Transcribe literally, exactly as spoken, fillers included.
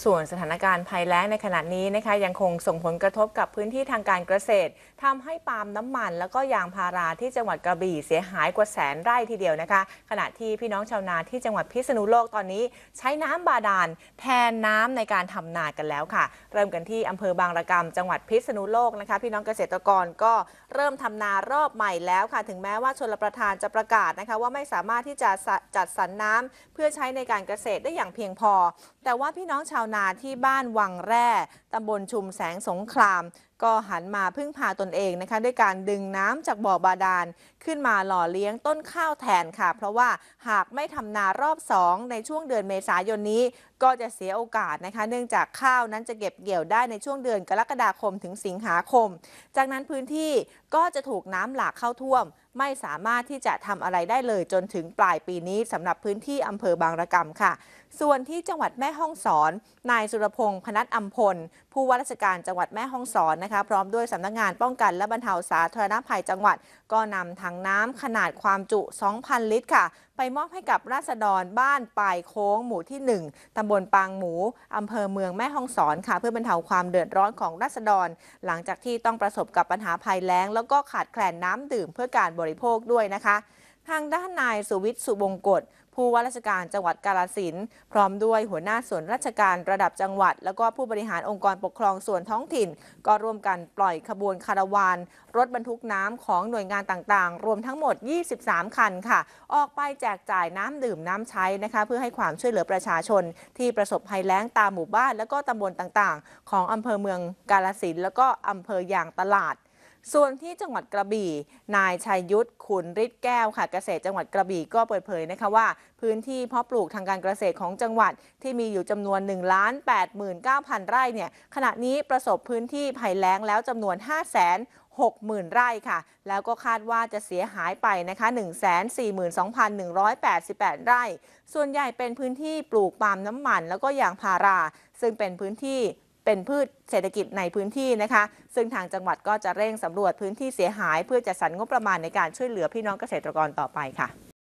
ส่วนสถานการณ์ภัยแล้งในขณะนี้นะคะยังคงส่งผลกระทบกับพื้นที่ทางการเกษตรทำให้ปาล์มน้ำมันแล้วก็ยางพาราที่จังหวัดกระบี่เสียหายกว่าแสนไร่ทีเดียวนะคะขณะที่พี่น้องชาวนาที่จังหวัดพิษณุโลกตอนนี้ใช้น้ำบาดาลแทนน้ำในการทำนากันแล้วค่ะเริ่มกันที่อำเภอบางระกำจังหวัดพิษณุโลกนะคะพี่น้องเกษตรกรก็เริ่มทำนารอบใหม่แล้วค่ะถึงแม้ว่าชลประทานจะประกาศนะคะว่าไม่สามารถที่จะจัดสรรน้ำเพื่อใช้ในการเกษตรได้อย่างเพียงพอแต่ว่าพี่น้องชาวนาที่บ้านวังแร่ตำบลชุมแสงสงครามก็หันมาพึ่งพาตนเองนะคะด้วยการดึงน้ำจากบ่อบาดาลขึ้นมาหล่อเลี้ยงต้นข้าวแทนค่ะเพราะว่าหากไม่ทำนารอบสองในช่วงเดือนเมษายนนี้ก็จะเสียโอกาสนะคะเนื่องจากข้าวนั้นจะเก็บเกี่ยวได้ในช่วงเดือนกรกฎาคมถึงสิงหาคมจากนั้นพื้นที่ก็จะถูกน้ำหลากเข้าท่วมไม่สามารถที่จะทำอะไรได้เลยจนถึงปลายปีนี้สำหรับพื้นที่อำเภอบางระกำค่ะส่วนที่จังหวัดแม่ฮ่องสอนนายสุรพงษ์พนัสอัมพลผู้ว่าราชการจังหวัดแม่ฮ่องสอนนะคะพร้อมด้วยสำนักงานป้องกันและบรรเทาสาธารณภัยจังหวัดก็นำถังน้ำขนาดความจุ สองพัน ลิตรค่ะไปมอบให้กับราษฎรบ้านปลายโค้งหมู่ที่หนึ่งตำบลปางหมูอำเภอเมืองแม่ฮ่องสอนค่ะเพื่อบรรเทาความเดือดร้อนของราษฎรหลังจากที่ต้องประสบกับปัญหาภัยแล้งแล้วก็ขาดแคลนน้ำดื่มเพื่อการบริโภคด้วยนะคะทางด้านนายสุวิทย์สุบงกฎผู้ว่าราชการจังหวัดกาฬสินธุ์พร้อมด้วยหัวหน้าส่วนราชการระดับจังหวัดแล้วก็ผู้บริหารองค์กรปกครองส่วนท้องถิ่นก็ร่วมกันปล่อยขบวนคาราวานรถบรรทุกน้ำของหน่วยงานต่างๆรวมทั้งหมดยี่สิบสามคันค่ะออกไปแจกจ่ายน้ำดื่มน้ำใช้นะคะเพื่อให้ความช่วยเหลือประชาชนที่ประสบภัยแล้งตามหมู่บ้านแล้วก็ตำบลต่างๆของอำเภอเมืองกาฬสินธุ์แล้วก็อำเภอยางตลาดส่วนที่จังหวัดกระบี่นายชัยยุทธขุนฤทธิ์แก้วค่ะเกษตรจังหวัดกระบี่ก็เปิดเผยนะคะว่าพื้นที่เพาะปลูกทางการเกษตรของจังหวัดที่มีอยู่จำนวน หนึ่งล้านแปดหมื่นเก้าพัน ไร่เนี่ยขณะนี้ประสบพื้นที่ภัยแล้งแล้วจำนวน ห้าแสนหกหมื่น ไร่ค่ะแล้วก็คาดว่าจะเสียหายไปนะคะ หนึ่งแสนสี่หมื่นสองพันหนึ่งร้อยแปดสิบแปด ไร่ส่วนใหญ่เป็นพื้นที่ปลูกปาล์มน้ำมันแล้วก็ยางพาราซึ่งเป็นพื้นที่เป็นพืชเศรษฐกิจในพื้นที่นะคะซึ่งทางจังหวัดก็จะเร่งสำรวจพื้นที่เสียหายเพื่อจัดสรรงบประมาณในการช่วยเหลือพี่น้องเกษตรกรต่อไปค่ะ